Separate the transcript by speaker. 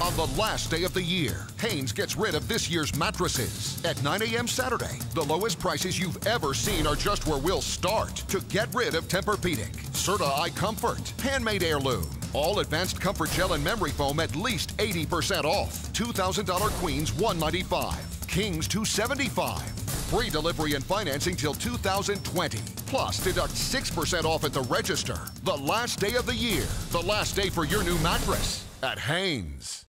Speaker 1: On the last day of the year, Hanes gets rid of this year's mattresses. At 9 a.m. Saturday, the lowest prices you've ever seen are just where we'll start. To get rid of Tempur-Pedic, Serta iComfort, Handmade Heirloom, all advanced comfort gel and memory foam at least 80% off. $2,000 queens, $195. Kings, $275. Free delivery and financing till 2020. Plus, deduct 6% off at the register. The last day of the year. The last day for your new mattress at Hanes.